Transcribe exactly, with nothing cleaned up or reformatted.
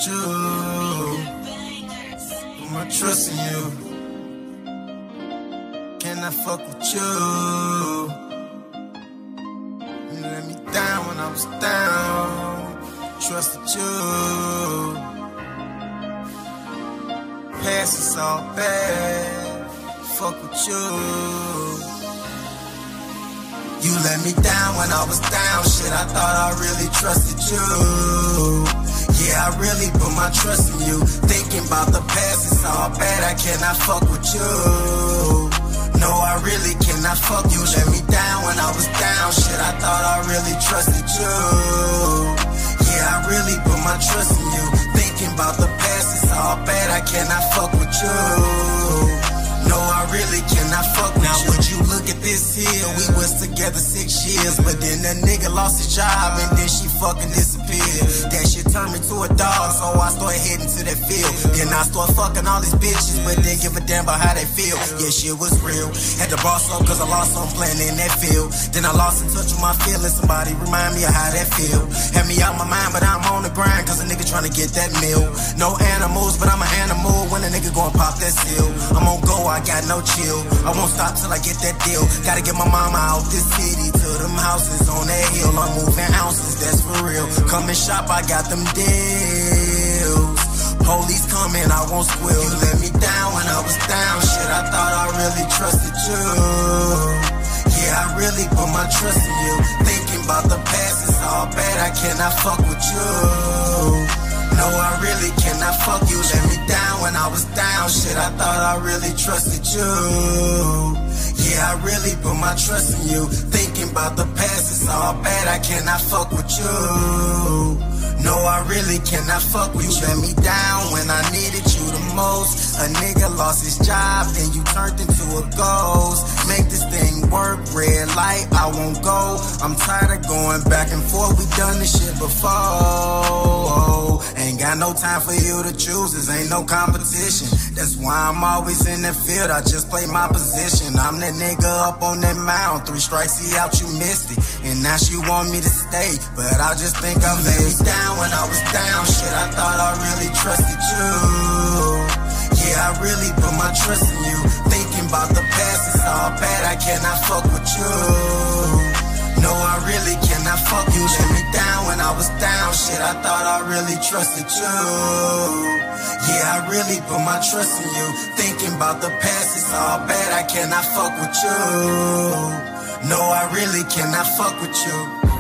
with you. Put my trust in you. Can I fuck with you? You let me down when I was down. Trusted you. Past is all bad. Fuck with you. You let me down when I was down. Shit, I thought I really trusted you. Yeah, I really put my trust in you. Thinking about the past, it's all bad. I cannot fuck with you. No, I really cannot fuck you. Let me down when I was down. Shit, I thought I really trusted you. Yeah, I really put my trust in you. Thinking about the past, it's all bad. I cannot fuck with you. No, I really cannot fuck with now, you. Now, would you look at this here? We was together six years, but then the nigga lost his job and then she fucking disappeared. That shit turned me to a dog, so I started heading to that field. Then I started fucking all these bitches, but didn't give a damn about how they feel. Yeah, shit was real. Had to boss up cause I lost something playing in that field. Then I lost in touch with my feelings. Somebody remind me of how that feel. Had me out my mind, but I'm on the grind cause a nigga trying to get that meal. No animals, but I'm an animal when a nigga gon' pop that seal. I'm on go, I got no chill. I won't stop till I get that deal. Gotta get my mama out this city to them houses on that hill. I'm moving ounces, that's for real. Come and shop, I got them deals. Police coming, I won't squeal. You let me down when I was down. Shit, I thought I really trusted you. Yeah, I really put my trust in you. Thinking about the past, it's all bad. I cannot fuck with you. No, I really cannot fuck you. Let me down when I was down. Shit, I thought I really trusted you. Yeah, I really put my trust in you. Thinking about the past, it's all bad. I cannot fuck with you. No, I really cannot fuck with you. Let me down when I needed you the most. A nigga lost his job, then you turned into a ghost. Make this thing work, red light, I won't go. I'm tired of going back and forth, we done this shit before. Ain't got no time for you to choose, this ain't no competition. That's why I'm always in the field, I just play my position. I'm that nigga up on that mound, three strikes, see out, you missed it. And now she want me to stay, but I just think I made it down when I was down. Shit, I thought I really trusted you. Yeah, I really put my trust in you. Thinking about the past, it's all bad. I cannot fuck with you. No, I really cannot fuck you. Let me down when I was down. Shit, I thought I really trusted you. Yeah, I really put my trust in you. Thinking about the past, it's all bad. I cannot fuck with you. No, I really cannot fuck with you.